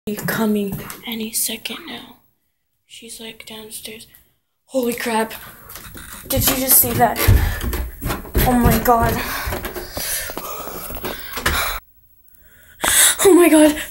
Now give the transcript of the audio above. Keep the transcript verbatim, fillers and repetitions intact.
She's coming any second now. She's like downstairs. Holy crap. Did you just see that? Oh my god. Oh my god.